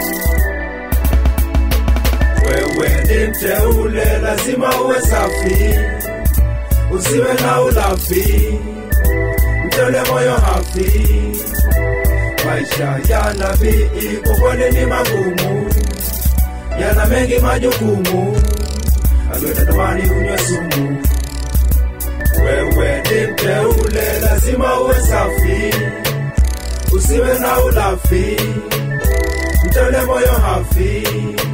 Wewe ni mteule, lazima uwe safi, usiwe na ulafi, mteule moyo hafi. Maisha ya nabii kwa kweli ni magumu, yana mengi majukumu, aliyotamani unywe sumu. Wewe ni mteule, lazima uwe safi, usiwe na ulafi, mteule moyo hafi.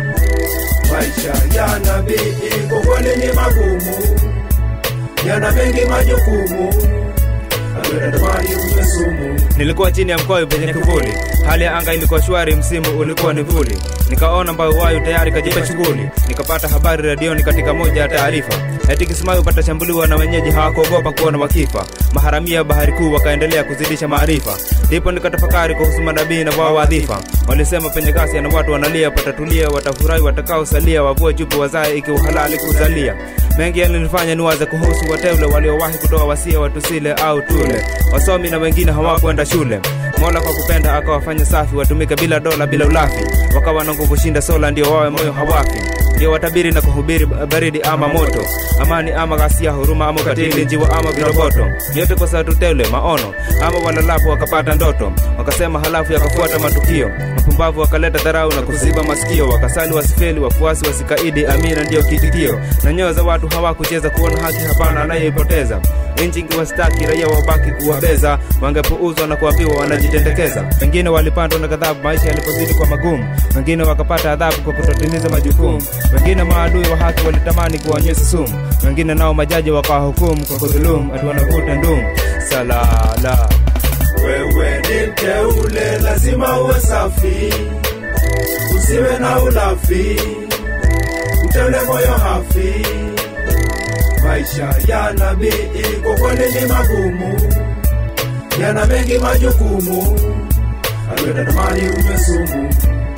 Maisha ya nabii kwa kweli ni magumu, yana mengi majukumu, aliyotamani unywe sumu. Nilikuwa chini ya mkoi penye kivuli, hali ya anga ilikuwa shwari, msimu ulikuwa ni vuli. Nikaona mbao wayu tayari kajipa shughuli, nikapata habari radioni katika moja ya taarifa eti Kismayu pata shambuliwa na wenyeji hawakuogopa kuona wakifa. Maharamia bahari kuu wakaendelea kuzidisha maarifa. Ndipo nikatafakari kuhusu manabii na wao wadhifa. Walisema penye kasi na watu wanalia, patatulia, watafurahi watakao salia, wavue jubu wazae iki uhalali kuzalia. Mengi yalinifanya niwaze kuhusu wateule waliowahi kutoa wasia watusile au tule. Wasomi na wengine hawakwenda shule. Mola kwa kupenda akawafanya safi, watumike bila dola bila ulafi. Wakawa na nguvu shinda sola, ndio wawe moyo hawafi. Ndio watabiri na kuhubiri baridi ama moto, amani ama ghasia, huruma ama ukatili, njiwa ama viroboto. Yote kwa sababu teule maono ama walalapo wakapata ndoto. Wakasema halafu yakafuata matukio, mpumbavu wakaleta dharau na kuziba masikio. Wakasali wasifeli, wafuasi wasikaidi, amina ndio kitikio. Na nyoyo za watu hawakucheza, kuona haki hapana anayeipoteza. Nchi ingewastaki, raia wabaki kuwabeza, wangepuuzwa na kuambiwa wanajitendekeza. Wengine walipandwa na ghadhabu maisha yalipozidi kwa magumu, wengine wakapata adhabu kwa kutotimiza majukumu. Wengine maadui wa haki walitamani kuwanyesa sumu, wengine nao majaji wakawahukumu kwa kudhulumu, ati wanavuta ndumu. Salala. Wewe ni mteule, lazima uwe safi, usiwe na ulafi, mteule moyo hafi. Maisha ya nabii kwa kweli ni magumu, yana mengi majukumu, aliyotamani unywe sumu.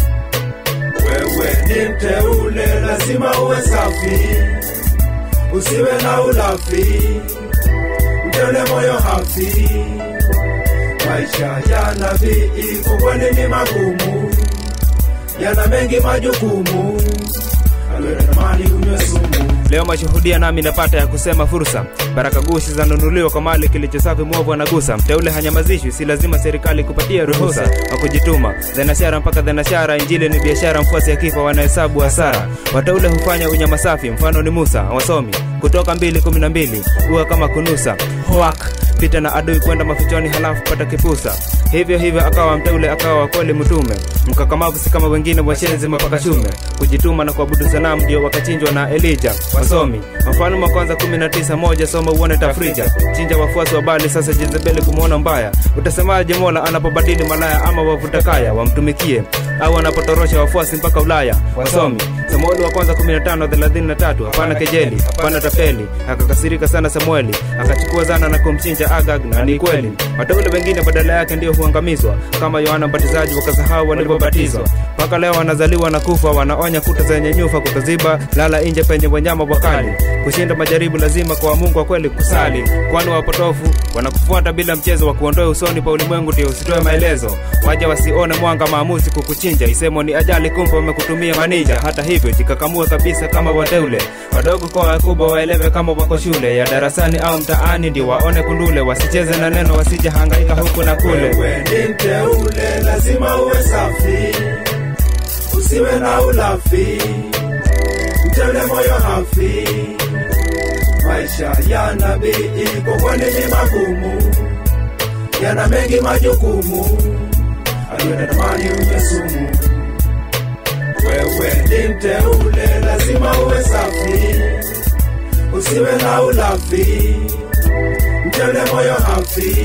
Wewe ni mteule, lazima uwe safi, usiwe na ulafi, mteule moyo hafi. Maisha ya nabii kwa kweli ni magumu, yana mengi majukumu, aliyotamani unywe sumu. Leo mashuhudia nami napata ya kusema fursa, baraka gushi zanunuliwa kwa mali, kilicho safi mwovu anagusa. Mteule hanyamazishwi, si lazima serikali kupatia ruhusa. Wakujituma dhenashara mpaka dhenashara, injili ni biashara, mfuasi akifa wanahesabu hasara. Wateule hufanya unyama safi, mfano ni Musa. Wasomi Kutoka 2:12, uwa kama kunusa hoak, pita na adui kwenda mafichoni halafu pata kipusa. Hivyo akawa mteule, akawa kweli mtume, mkakamavu si kama wengine washenzi mpaka shume. Kujituma na kuabudu sanamu ndio wakachinjwa na Elijah. Wasomi Mfalme wa kwanza 19:1, soma uone tafrija. Chinja wafuasi wa Bali, sasa Jezebeli kumuona mbaya. Utasemaje Mola anapobadili malaya ama wavuta kaya wamtumikie, au anapotorosha wafuasi mpaka Ulaya? Wasomi Samueli wa kwanza 15:33, hapana kejeli, hapana tafeli. Akakasirika sana Samueli, akachukua zana na kumchinja Agag, na ni kweli. Wateule wengine badala yake ndio huangamizwa, kama Yohana Mbatizaji wakasahau walipobatizwa. Mpaka leo wanazaliwa na kufa, wanaonya kuta zenye nyufa kutoziba, lala nje penye wanyama wakali. Kushinda majaribu lazima kwa Mungu wa kweli kusali, kwani wapotofu wanakufuata bila mchezo, wa kuondoe usoni pa ulimwengu ndio usitoe maelezo. Waje wasione mwanga maamuzi kukuchinja, isemo ni ajali kumbe wamekutumia manija. Hata hivyo jikakamue kabisa kama wateule, wadogo kwa wakubwa waelewe kama wako shule ya darasani au mtaani, ndio waone kundule, wasicheze na neno, wasije hangaika huku na kule. Wewe ni mteule, lazima uwe safi, usiwe na ulafi, mteule moyo hafi. Maisha ya nabii kwa kweli ni magumu, yana mengi majukumu, aliyotamani unywe sumu. Wewe ni mteule, lazima uwe safi, usiwe na ulafi, mteule moyo hafi.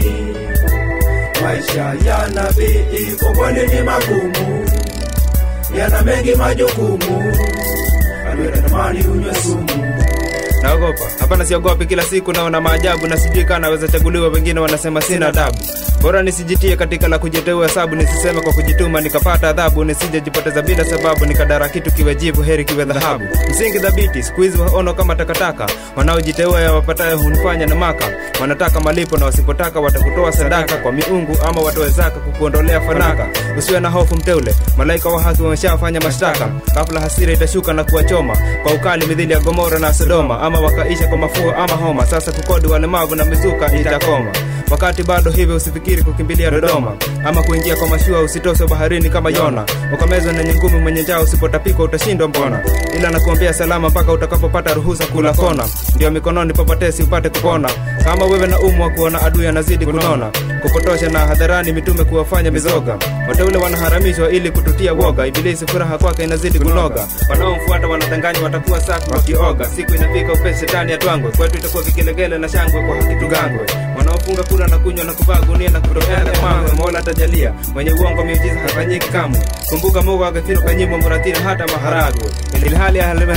Maisha ya nabii kwa kweli ni magumu, yana mengi majukumu, aliyotamani unywe sumu. naogopa. Hapana siogopi, kila siku naona maajabu na sijui kana naweza chaguliwa, wengine wanasema sina adabu. Bora nisijitie katika la kujiteua hesabu, nisiseme kwa kujituma nikapata adhabu, nisije jipoteza bila sababu, nikadara kitu kiwe jivu heri kiwe dhahabu. Msingi dhabiti siku hizi waono kama takataka, wanaojiteua ya wapatayo hunifanya na maka. Wanataka malipo na wasipotaka watakutoa sadaka kwa miungu ama watoe zaka kukuondolea fanaka. Usiwe na hofu mteule, malaika wa haki wameshafanya mashtaka. Ghafla hasira itashuka na kuwachoma kwa ukali midhili ya Gomora na Sodoma, ama wakaisha kwa mafua ama homa. Sasa kukodi walemavu na mizuka itakoma. Wakati bado hivyo usifikiri kukimbilia Dodoma, ama kuingia kwa mashua usitoswe baharini kama Yona. Ukamezwa na nyingumi mwenye njaa usipotapikwa utashindwa mbona. Ila nakuombea salama mpaka utakapopata ruhusa kula kona, ndio mikononi papatesi upate kupona. Kama wewe na umwa kuona adui anazidi kunona, kupotosha na hadharani mitume kuwafanya mizoga. Wateule wanaharamishwa ili kututia woga, ibilisi furaha kwake inazidi kunoga. Wanaomfuata wanadanganya watakuwa safi wakioga. Siku inafika upesi shetani atwangwe, kwetu itakuwa vigelegele na shangwe kwa haki tugangwe. Wanaofunga kula na kunywa na kuvaa gunia na kutokea na mambo, Mola atajalia. Mwenye uongo miujiza hafanyiki kamwe. Kumbuka Mungu akafino kwa nyimbo muratini hata maharagwe. Ili hali ya halima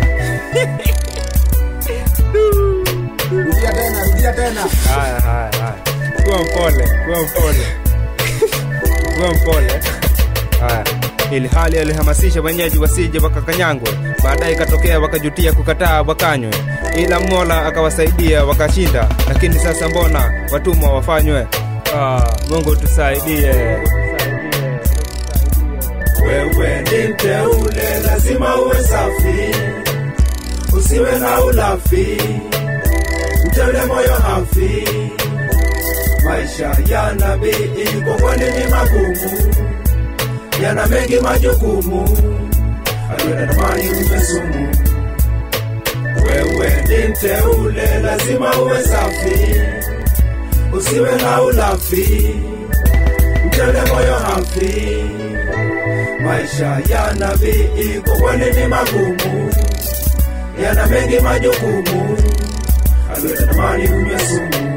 Rudia tena. Haya. Kuwa mpole. Haya. Ili hali alihamasisha wenyeji wasije wakakanyangwe, baadaye katokea wakajutia kukataa wakanywe. Ila Mola akawasaidia wakashinda, lakini sasa mbona watumwa wafanywe? Mungu tusaidie. Wewe ni mteule, lazima uwe safi, usiwe na ulafi, mteule moyo hafi. Maisha ya nabii kwa kweli ni magumu, yana mengi majukumu, anatamani uwe sumu. Wewe ni mteule, lazima uwe safi, usiwe na ulafi, mteule moyo hafi. Maisha ya nabii kwa kweli ni magumu, yana mengi majukumu, anatamani uwe sumu.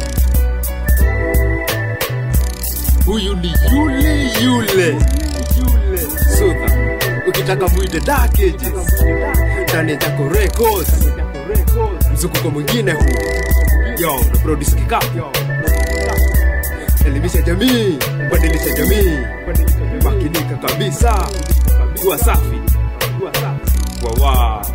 Huyu ni yule Sudha, ukitaka muite Dark Ages ndani ya Jako Records. Mzukuko mwingine huu yo na produce kikapu. Elimisha jamii, badilisha jamii, makinika kabisa, kuwa safi, wawa.